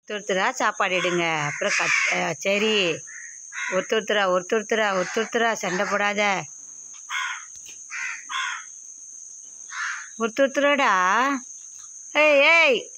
ஒருத்தரா சாப்பாடு எடுங்க. அப்புறம் சரி, ஒருத்தரா சண்டை போடாத. ஒருத்தராடா. ஏய் ஏய்